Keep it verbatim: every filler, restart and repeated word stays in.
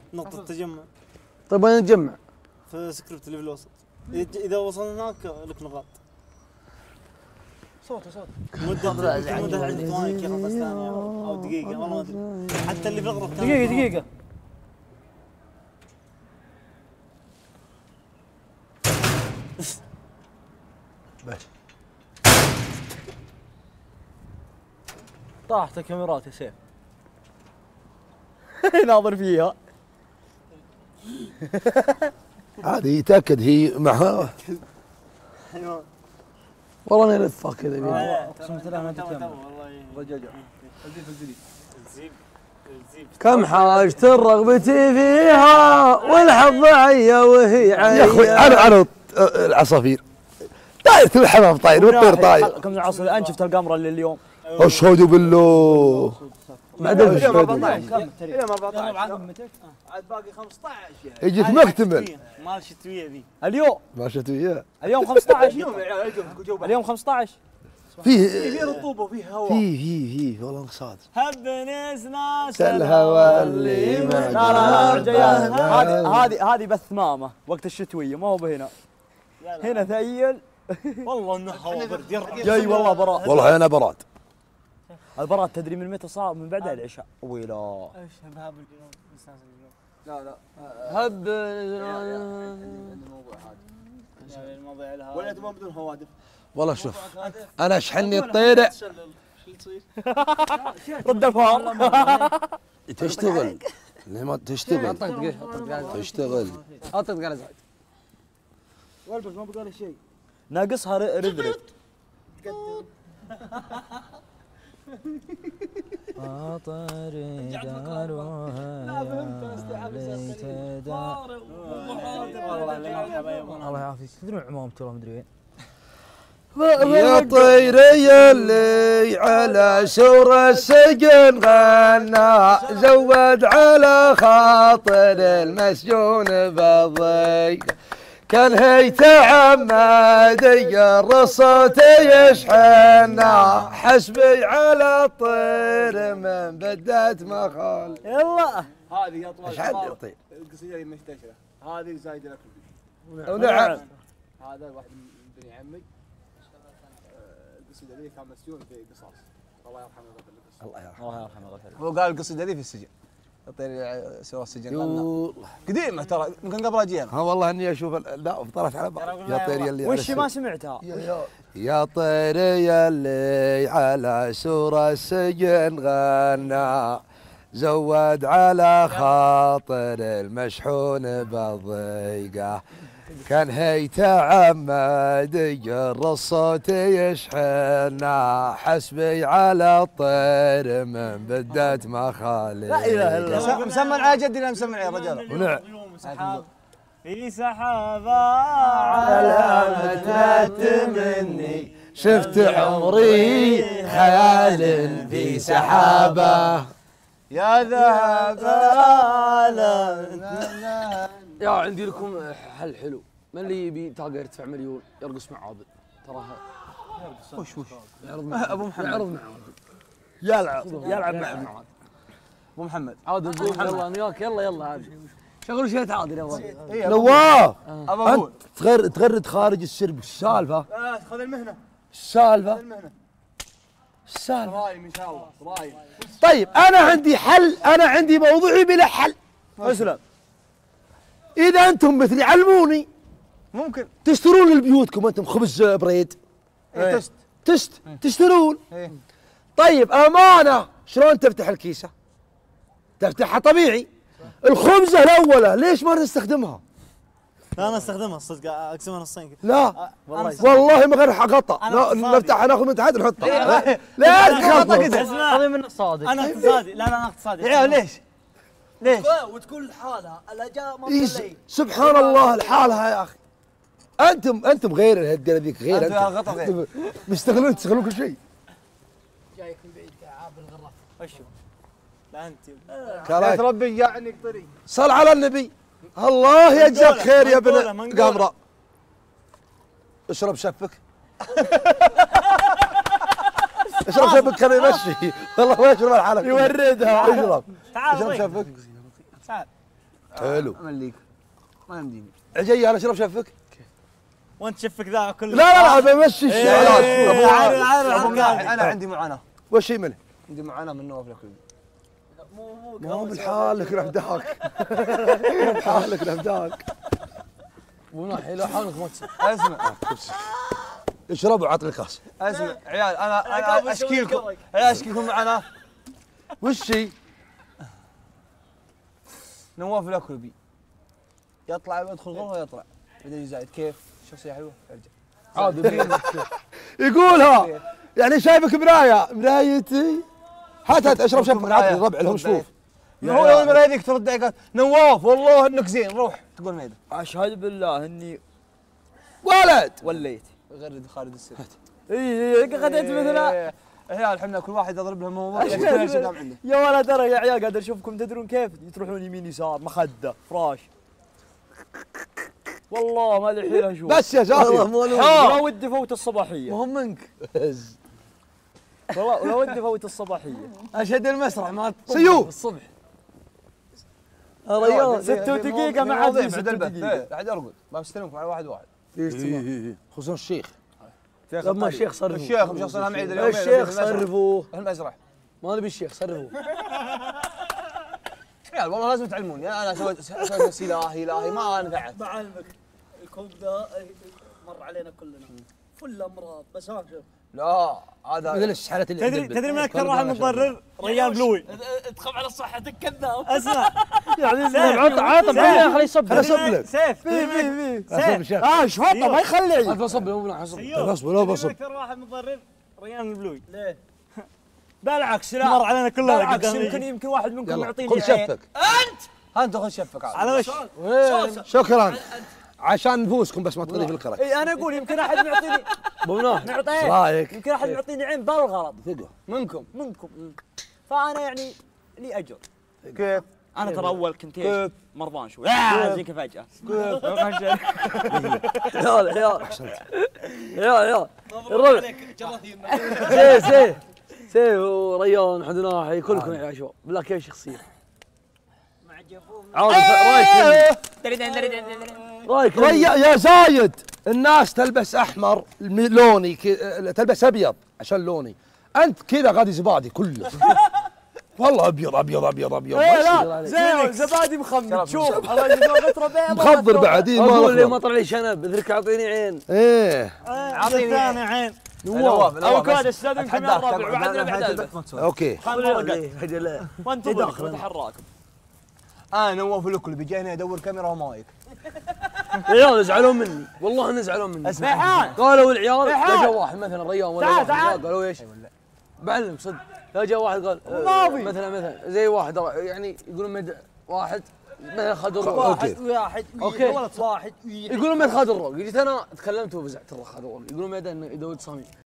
نقطة تجمع. طيب وين نجمع؟ في سكريبت اللي في الوسط. إذا وصلنا هناك لك نقاط. صوته صوت. مدة مدة عدة ثواني كذا خمس ثانية أو دقيقة والله ما أدري. حتى اللي في الغرف كان دقيقة دقيقة. بس طاحت الكاميرات يا سيف. ناظر فيها. هذه تاكد هي معها. أيوه. والله انا لفها كذا بيها. اقسم بالله ما تكمل. والله. رجاجة. الزيف الزيف. الزيب. الزيب. كم حاجت رغبتي فيها والحظ عيا وهي عيا. يا اخوي انا انا العصافير طاير الحمام طاير والطير طاير. كم العصر انت شفت القمره اللي اليوم؟ اشهد بالله. ما ادري اليوم أربعطعش. اليوم أربعطعش. عاد باقي خمسة عشر يعني. اجت مكتمل. مال الشتوية ذي. اليوم ما شفت وياه. اليوم خمسة عشر. اليوم خمسة عشر. فيه فيه رطوبة وفيه هواء. فيه فيه فيه والله صادق. هبني ناس الهوى اللي ما لا لا لا رجال هذه هذه هذه بث مامه وقت الشتويه ما هو بهنا. هنا ثيل. والله انه هواء برد يا رجال. جاي والله براد. والله انا براد. البراد تدري من متى صار؟ من بعد العشاء. ويلا. ايش هب الجنوب لسان الجنوب. لا لا هب الموضوع هذا. الموضوع لها. ولا تبون بدون هوادف. والله شوف انا اشحني الطيره رد الفار. تشتغل لما تشتغل تشتغل اعطيك غرز والبس ما بقى له شيء ناقصها رذرذ. عطري داروها الله يعافيك. تدرون عمامتي والله مدري وين. يا طيري اللي على شور السجن غنى زود على خاطر المسجون بالضيق كان هي تعمد الرصوت يشحنا حسبي على الطير من بدات مخال. يلا هذه اطول ايش عندي طير القصيده اللي منتشره هذه زايده لك. ونعم هذا واحد من بني عمي القصيده ذي كان مسجون في قصاص الله يرحمه ويغفر له. الله يرحمه الله يرحمه ويغفر له. هو قال القصيده ذي في السجن الطير سوى السجن قديمه ترى يمكن قبل اجيال. ها والله اني اشوف لا طلعت على بعض. يا طير يلي وش ما سمعتها؟ يا طير يلي على سور السجن غنى زود على خاطر المشحون بالضيقه كان هي تعمد يجر الصوت يشحنا حسبي على الطير من بدات مخالي. لا اله الا الله. مسمن على جدي لا مسمن على رجال. ونعم في سحابة على متنت مني شفت عمري خيال في سحابه يا ذهب يا عندي لكم حل حلو. من اللي يبي تلقى يرتفع مليون يرقص مع عاضل تراها وش وش يعرض مع ابو محمد يعرض مع عاضل يلعب يلعب مع عاضل. ابو محمد عاضل يلا انا وياك يلا يلا عادي شغلوا شيء عاضل يلا. نواف انت تغر تغرد خارج السرب. السالفه خذ المهنه السالفه المهنه السالفه رايم ان شاء الله رايم. طيب انا عندي حل. انا عندي موضوعي بلا حل. اسلم. اذا انتم مثلي علموني ممكن تشترون لبيوتكم انتم خبز بريد إيه. تست تست تشترون. إيه. طيب امانه شلون تفتح الكيسه؟ تفتحها طبيعي. الخبزه الاولى ليش ما نستخدمها؟ لا انا استخدمها صدق اقسمها نصين. لا والله والله ما غير غطا أنا نفتحها ناخذ من تحت نحطها. لا لا تخاف هذا من صادق. انا اقتصادي. لا لا انا اقتصادي. يا عيال ليش؟ ليش؟ وتكون لحالها الاجاء ما إيه تخلي. سبحان الله لحالها يا اخي. انتم انتم غير الهدنه ذيك غير أنتم غطا غير. انتم مستغلون تستغلون كل شيء. جايك من بعيد كعاب الغراف. وشو؟ لا انت يا ربي يعني طري. صل على النبي. الله يجزاك خير يا ابن قمره. اشرب شفك. اشرب شفك خليه يمشي. والله ما يشرب الحلقه يوردها. اشرب تعال اشرب شفك. تعال حلو امليك ما يمديني. عجي انا اشرب شفك. وانت شفك ذا كله. لا لا لا بمشي الشعلات. إيه، عارف عارف أبو عارف. انا عندي معاناه. وش هي منه؟ عندي معاناه من نواف الكلبي. ما هو بالحالك نفداك. مو بحالك نفداك. مو ناحي لا حولك ما تصير. اسمع اشرب وعطني الكاس. اسمع عيال انا انا اشكي لكم عيال اشكي لكم معاناه. وش هي؟ نواف الكلبي يطلع يدخل غرفه يطلع بعدين زايد كيف شخصيه حلوه ارجع عادي يقولها يعني شايفك مرايه مرايتي. هات هات اشرب شفك عطني الربع لهم شوف. هو يوم المرايه ذيك ترد عليك نواف والله انك زين روح تقول ميدا. اشهد بالله اني ولد وليت. غرد خالد السر. اي غديت مثلا. عيال احنا كل واحد يضرب له موضوع يشتغل شيء قام عنده. يا ولد ترى يا عيال قادر اشوفكم تدرون كيف تروحون يمين يسار مخده فراش. والله ما ادري الحين اشوف. بس يا زاهد ولا ودي فوت الصباحيه. مهم منك. والله ولا ودي فوت الصباحيه. اشهد المسرح ما سيوف الصبح. رياض ستة دقيقة ما عاد ستة دقيقة. دقيقة. لا عاد ارقد بستلمكم على واحد واحد. خصوصا الشيخ. لما الشيخ صرفوا. الشيخ مش اصلا معيد اليوم. الشيخ صرفوا. المسرح. ما نبي الشيخ صرفوا. عيال والله لازم تعلموني انا سويت سويت الهي الهي ما انا قاعد. بعلمك الكوب ذا مر علينا كلنا فل امراض بس ها شوف. لا هذا مثل الشحالة اللي تدري تدري من اكثر واحد متضرر؟ ريان بلوي. تخاف على صحتك كذاب. اسمع يعني عط عاطف خليه خليه يصب. خليه يصب لك. سيف في في في أصب الشيخ. اه شفطه ما يخلي عيد. الف صب مو حصب. بصب لو بصب. اكثر واحد متضرر ريان البلوي. ليه؟ بالعكس لا مر علينا كلنا بالعكس قدام يمكن يجي. يمكن واحد منكم يلا يعطيني خذ عين. شفك. انت خذ شفك عاد. على وش؟ شكرا عشان نفوسكم بس ما تغني في الكرك. اي انا اقول يمكن احد معطيني بمناه معطي ايش رايك؟ يمكن احد معطيني عين بالغلط ثقة. منكم منكم. فانا يعني لي اجر. كيف؟ انا ترى اول كنت كيف؟ ايش مرضان شوي آه زيك فجاه. عيال عيال عيال عيال الربع سي سي سي وريان حدناحي كلكم يا شباب بالله كيف شخصيه مع جفوف عاود رايك رايك ريا يا زايد الناس تلبس احمر لوني كي- تلبس ابيض عشان لوني. انت كذا غادي زبادي كله. والله ابيض ابيض ابيض ابيض. ايه لا زين زبادي مخمد شوف فتره بيضاء مخضر بعد اي اقول لي ما ما طلع لي شنب ذرك اعطيني عين. ايه اعطيني ثاني عين. نواف او كاد استاذنكم يا الربع وعندنا بعد اوكي. وانت داخل تحراكم. انا نواف الكل بيجي هنا يدور كاميرا ومايك. العيال زعلوا مني والله انهم زعلوا مني. اسمع قالوا العيال ريحان. لو جا واحد مثلا ريان ولا تعال، واحد تعال. قالوا ايش؟ بعلمك صدق لو جا واحد قال آه، مثلا مثلا زي واحد يعني يقولون مد واحد مثلا خذ الروق واحد واحد أوكي. ولد واحد يقولون مد خذ الروق جيت انا تكلمت وفزعت الروق خذ الروق يقولون مد انه داود صامي